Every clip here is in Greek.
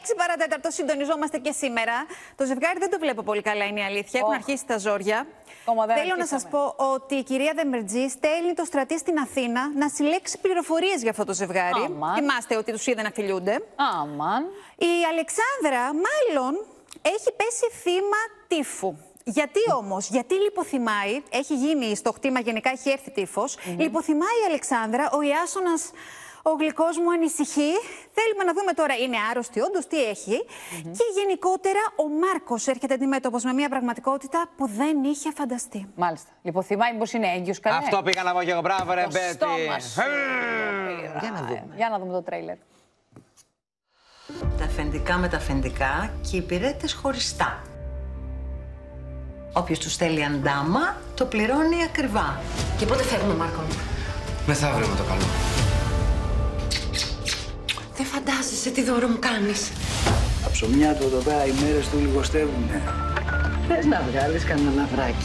6 παρατέταρτο συντονιζόμαστε και σήμερα. Το ζευγάρι δεν το βλέπω πολύ καλά, είναι η αλήθεια. Έχουν αρχίσει τα ζόρια. Θέλω να σας πω ότι η κυρία Δεμερτζή στέλνει το Στρατή στην Αθήνα να συλλέξει πληροφορίες για αυτό το ζευγάρι. Θυμάστε ότι τους είδε να φιλιούνται. Η Αλεξάνδρα, μάλλον, έχει πέσει θύμα τύφου. Γιατί όμως, γιατί λιποθυμάει, έχει γίνει στο χτήμα, γενικά έχει έρθει τύφος, λιποθυμάει η Αλεξάνδρα, ο Ιάσονας, ο γλυκός μου ανησυχεί. Θέλουμε να δούμε τώρα, είναι άρρωστη όντως, τι έχει. Και γενικότερα ο Μάρκος έρχεται αντιμέτωπος με μια πραγματικότητα που δεν είχε φανταστεί. Μάλιστα. Λιποθυμάει, μήπως είναι έγκυος κανένα. Αυτό πήγα να πω και εγώ, μπράβο ρε Μπέτη. Για να δούμε το τρέιλερ. Τα αφεντικά με τα αφεντικά και οι υπηρέτες χωριστά. Όποιος του στέλνει αντάμα, το πληρώνει ακριβά. Και πότε φεύγουμε, Μάρκο? Μεθαύριο με το καλό. Δεν φαντάζεσαι τι δώρο μου κάνεις. Τα ψωμιά του εδώ πέρα οι μέρες του λιγοστεύουνε. Θες να βγάλεις κανένα ναυράκι?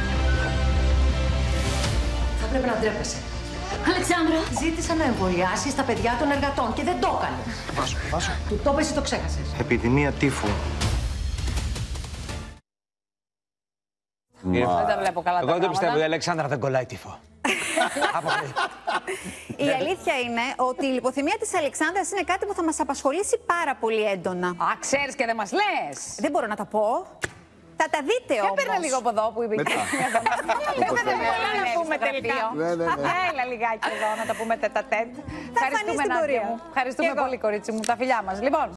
Θα πρέπει να ντρέπεσαι. Αλεξάνδρα! Ζήτησα να εμβολιάσεις τα παιδιά των εργατών και δεν το έκανε. Βάσο. Του το είπες ή το ξέχασες? Επιδημία τύφου. Δεν τα βλέπω καλά. Εγώ δεν το πιστεύω, η Αλεξάνδρα δεν κολλάει τύφο. Η αλήθεια είναι ότι η λιποθυμία της Αλεξάνδρας είναι κάτι που θα μας απασχολήσει πάρα πολύ έντονα. Α, ξέρεις και δεν μας λες. Δεν μπορώ να τα πω. Θα τα δείτε όμως. Έπαιρνε λίγο από εδώ που είπε η κυρία. Δεν πολλά να πούμε τελικά. Έλα λιγάκι εδώ να τα πούμε τετατέτ. Ευχαριστούμε, Νάντια μου. Ευχαριστούμε πολύ, κορίτσι μου. Τα φιλιά μας. Λοιπόν.